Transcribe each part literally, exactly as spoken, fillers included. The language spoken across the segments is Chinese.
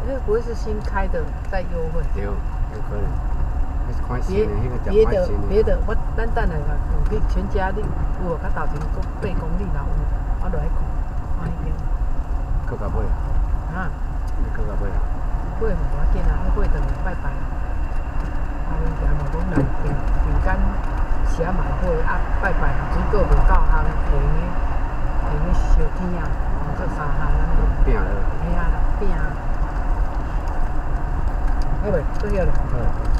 那不会是新开的在优惠？ 对，有可能。看新的，迄个别的叫看新的。 别的，我咱等下个有去全家，你有无较头前过八公里啦有，我落来看，看迄边。 搁甲买啊？ 啊？ 你搁甲买啊？ 买唔要紧啊，迄买等下拜拜。啊，人家嘛讲来平平间写买买啊，拜拜水果无够烘，下个下个烧天啊，做三项安尼。 饼了。 嘿啊，饼啊。好未？做晓了。好。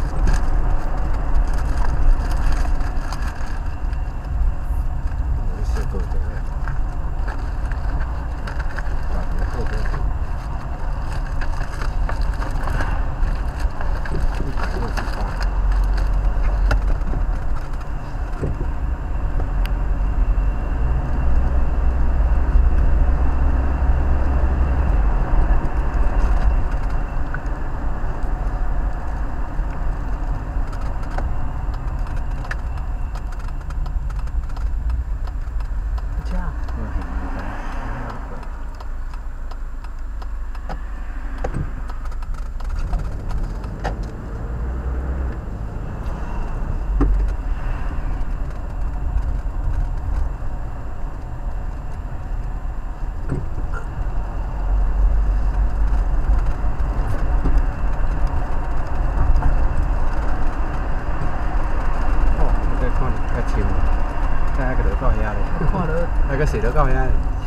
那个坐到到遐，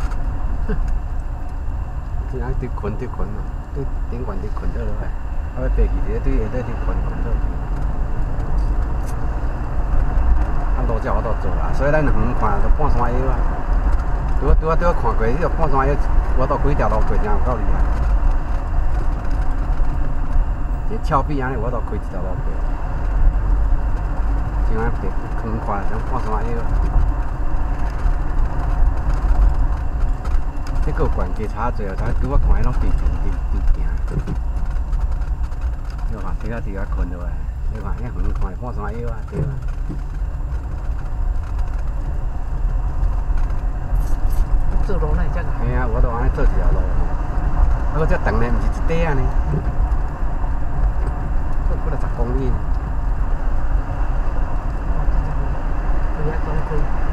这样对困对困嘛，对顶悬对困倒落来，啊要爬去伫对下底对困困倒去。啊路才有法度做啦，所以咱远看就半山腰啊。拄拄啊拄啊看过，迄个半山腰有法度几条路过，真有够厉害。这峭壁安尼有法度开一条路过，像安爬远看像半山腰。这个悬架差侪哦，才拄我看迄拢直直直直行。你看，这个直啊困落来，你看，遐远看半山腰啊，对啊。 做路哪会遮个？ 嘿啊，我都安尼做一条路，啊，搁这长呢，毋是一块啊呢，做过了十公里。 哦，这个，对啊，总开。